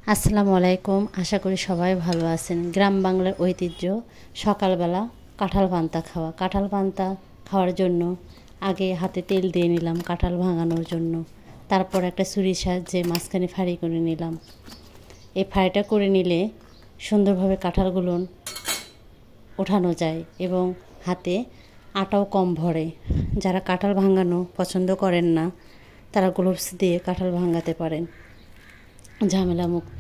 আসসালামু আলাইকুম। আশা করি সবাই ভালো আছেন। গ্রাম বাংলার ঐতিহ্য সকালবেলা কাঁঠাল পান্তা খাওয়া। কাঁঠাল পান্তা খাওয়ার জন্য আগে হাতে তেল দিয়ে নিলাম কাঁঠাল ভাঙানোর জন্য। তারপর একটা ছুরির সাহায্যে মাঝখানে ফাড়ি করে নিলাম। এই ফাড়িটা করে নিলে সুন্দরভাবে কাঁঠালগুলো ওঠানো যায় এবং হাতে আটাও কম ভরে। যারা কাঁঠাল ভাঙানো পছন্দ করেন না তারা গ্লোভস দিয়ে কাঁঠাল ভাঙাতে পারেন, ঝামেলা মুক্ত।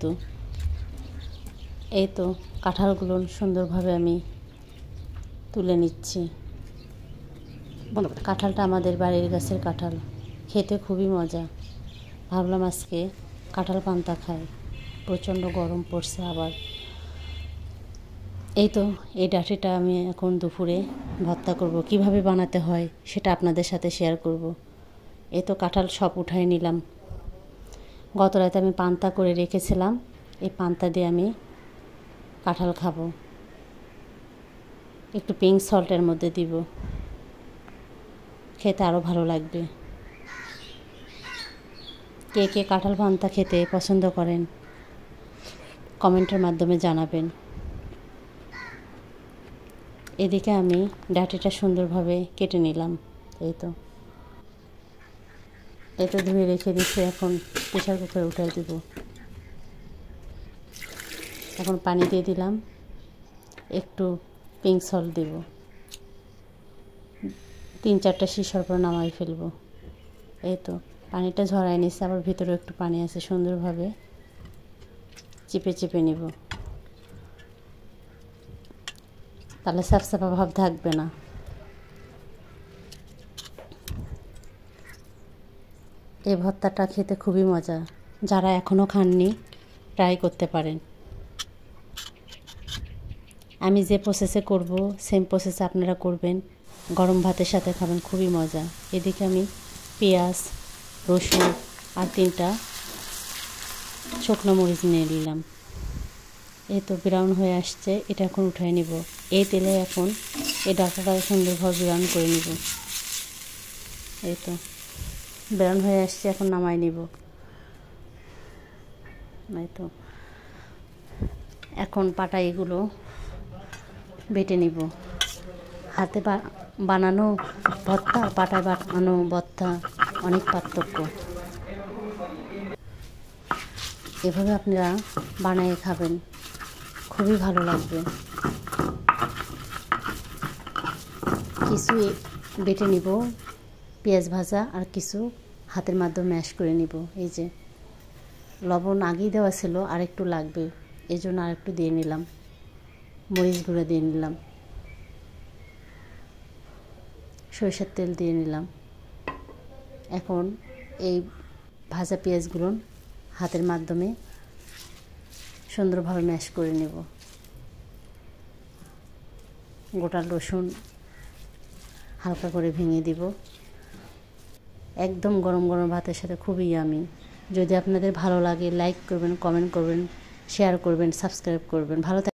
এই তো কাঁঠালগুলো সুন্দরভাবে আমি তুলে নিচ্ছি। কাঁঠালটা আমাদের বাড়ির গাছের কাঁঠাল, খেতে খুবই মজা। ভাবলাম আজকে কাঁঠাল পান্তা খাই, প্রচণ্ড গরম পড়ছে আবার। এই তো এই ডাঁটিটা আমি এখন দুপুরে ভর্তা করব। কিভাবে বানাতে হয় সেটা আপনাদের সাথে শেয়ার করব। এই তো কাঁঠাল সব উঠাই নিলাম। গত রাতে আমি পান্তা করে রেখেছিলাম, এই পান্তা দিয়ে আমি কাঁঠাল খাবো। একটু পিঙ্ক সল্টের মধ্যে দিব, খেতে আরও ভালো লাগবে। কে কে কাঁঠাল পান্তা খেতে পছন্দ করেন কমেন্টের মাধ্যমে জানাবেন। এদিকে আমি ডাঁটিটা সুন্দরভাবে কেটে নিলাম। এই তো ধুয়ে রেখে দিচ্ছি। এখন প্রেশার কুকারে উঠাই দিব। এখন পানি দিয়ে দিলাম, একটু পিঙ্ক সল্ট দেব, 3-4টা শিশর পর নামাই ফেলবো। এই তো পানিটা ঝরাই নিচ্ছে, আবার ভিতরে একটু পানি আছে। সুন্দরভাবে চিপে চিপে নিব, তাহলে সাপসাপা ভাব থাকবে না। এই ভর্তাটা খেতে খুবই মজা। যারা এখনও খাননি ট্রাই করতে পারেন। আমি যে প্রসেসে করব সেম প্রসেসে আপনারা করবেন, গরম ভাতের সাথে খাবেন, খুবই মজা। এদিকে আমি পেঁয়াজ, রসুন আর 3টা শুকনো মরিচ নিয়ে নিলাম। এই তো ব্রাউন হয়ে আসছে, এটা এখন উঠাই নিব। এই তেলে এখন এই ডাঁটাটা সুন্দরভাবে ব্রাউন করে নিব। এই তো ব্রাউন হয়ে আসছে, এখন নামাই নিব। এই তো এখন পাটা এগুলো বেটে নিব। হাতে বানানো ভর্তা, পাটায় বানানো ভর্তা অনেক পার্থক্য। এভাবে আপনারা বানিয়ে খাবেন, খুবই ভালো লাগবে। কিছু বেটে নিব পেঁয়াজ ভাজা, আর কিছু হাতের মাধ্যমে ম্যাশ করে নিব। এই যে লবণ আগেই দেওয়া ছিল, আর একটু লাগবে, এই জন্য আর একটু দিয়ে নিলাম। মরিচ গুঁড়ো দিয়ে নিলাম, সরিষার তেল দিয়ে নিলাম। এখন এই ভাজা পেঁয়াজগুলো হাতের মাধ্যমে সুন্দরভাবে ম্যাশ করে নেব। গোটা রসুন হালকা করে ভেঙে দিব। একদম গরম গরম ভাতের সাথে খুবই ইয়ামি। যদি আপনাদের ভালো লাগে লাইক করবেন, কমেন্ট করবেন, শেয়ার করবেন, সাবস্ক্রাইব করবেন। ভালো